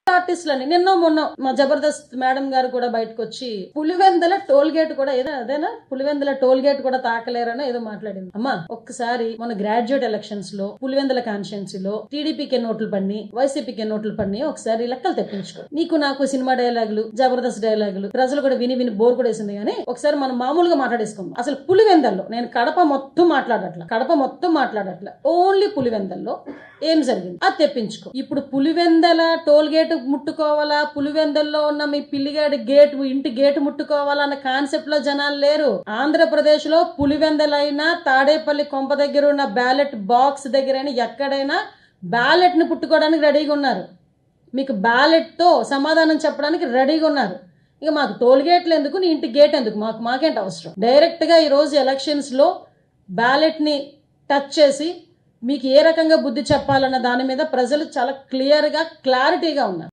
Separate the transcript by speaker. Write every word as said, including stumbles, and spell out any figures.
Speaker 1: ఆర్టిస్టులని నిన్న మొన్న మా జబర్దస్త్ మేడం గారు కూడా బయటకు వచ్చి పులివెందల టోల్ గేట్ కూడా ఏదో అదేనా పులివెందల టోల్ గేట్ కూడా తాకలేరని ఏదో మాట్లాడింది. అమ్మా ఒక్కసారి మన గ్రాడ్యుయేట్ ఎలక్షన్స్ లో పులివెందల కాన్స్టిట్యున్సీలో టీడీపీకి నోట్లు పడిని వైసీపీకి నోట్లు పడిని ఒకసారి లెక్కలు తెప్పించుకో. నీకు నాకు సినిమా డైలాగులు జబర్దస్త్ డైలాగులు ప్రజలు కూడా విని విని బోర్ కూడా వేసింది. కానీ ఒకసారి మనం మామూలుగా మాట్లాడేసుకుందాం. అసలు పులివెందల్లో నేను కడప మొత్తం మాట్లాడట్లా కడప మొత్తం మాట్లాడట్లా ఓన్లీ పులివెందల్లో ఏం జరిగింది అది తెప్పించుకో. ఇప్పుడు పులివెందల టోల్ గేట్ ముట్టుకోవాలా, పులివెందల్లో ఉన్న మీ పిల్లిగాడి గేట్ ఇంటి గేట్ ముట్టుకోవాలా అన్న కాన్సెప్ట్ లో జనాలు లేరు. ఆంధ్రప్రదేశ్ లో పులివెందలైనా తాడేపల్లి కొంప దగ్గర ఉన్న బ్యాలెట్ బాక్స్ దగ్గరైనా ఎక్కడైనా బ్యాలెట్ ని పుట్టుకోవడానికి రెడీగా ఉన్నారు. మీకు బ్యాలెట్ తో సమాధానం చెప్పడానికి రెడీగా ఉన్నారు. ఇక మాకు టోల్ గేట్లు ఎందుకు, నీ ఇంటి గేట్ ఎందుకు, మాకు మాకేంటి అవసరం. డైరెక్ట్ గా ఈ రోజు ఎలక్షన్స్ లో బ్యాలెట్ ని టచ్ చేసి మీకు ఏ రకంగా బుద్ధి చెప్పాలన్న దాని మీద ప్రజలు చాలా క్లియర్ గా క్లారిటీగా ఉన్నారు.